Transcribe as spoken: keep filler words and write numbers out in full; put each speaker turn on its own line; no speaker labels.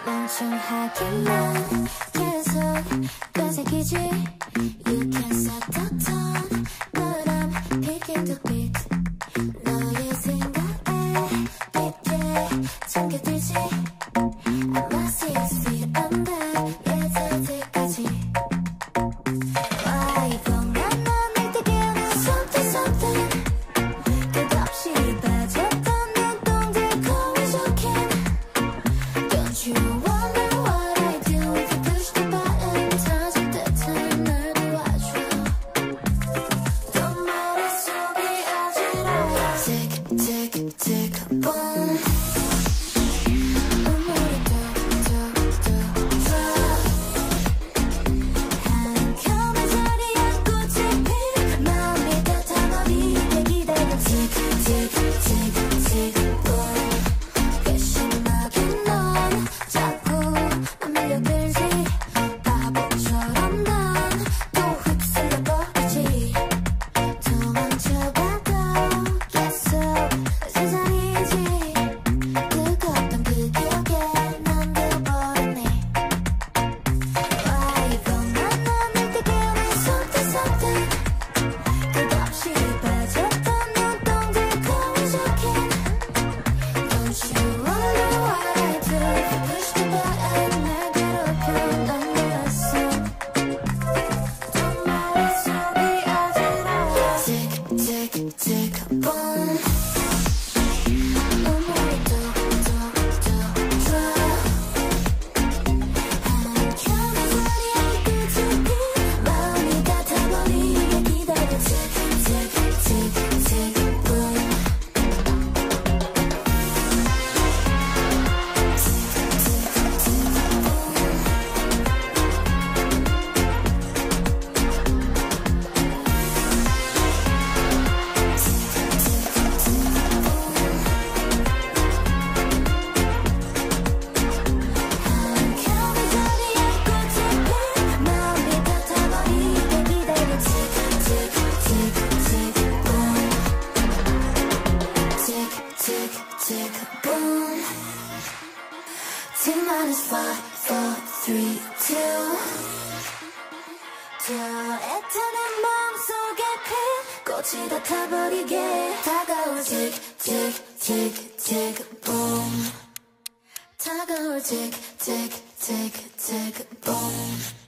멍청하게만 계속 되새기지. You can set the tone, but I'm picking the beat. 너의 생각에 깊게 잠겨들지. I must see it, feel I'm back. 예전 때까지. Why 뻔한 넌 내게 깨우는 something something. 끝없이 빠졌던 눈동자 거울 적힌. Don't you wonder what I do if you push the button. 터질 듯한 날 도와줘. 또 머릿속이 어지러워. Tick tick tick boom. 눈물이 뚝뚝뚝 drop. 한 겹의 자리에 꽃이 핀. 마음이 따뜻하게 기다려. Tick tick tick tick boom. 괘씸하게 넌 자꾸 난 밀려들지. 바보처럼 난 또 휩쓸려 버리지. 도망쳐봐도 계속 세상이지. 뜨거웠던 그 기억에 난 되어버렸네. Why 뻔한 넌 내게 깨우는 something something. 끝없이 빠졌던 눈동자 거울 적힌. Don't you wonder what I do if you push the button. 날 괴롭혀 넌 내었어. 또 머릿속이 어지러워. Tick tick tick boom. 눈물이 뚝뚝뚝 drop. 한 겹의 자리에 꽃이 핀. 마음이 같아버리게 기다려. Tick tick tick tick boom. 한 겹의 자리에 꽃이 핀. 마음이 같아버리게 기다려. Tick tick tick tick boom. Tick tick tick boom. T minus five, four, three, two. 저 애타는 마음속에 핀 꽃이 다 타버리게 다가올 tick tick tick tick boom. 다가올 tick tick tick tick boom.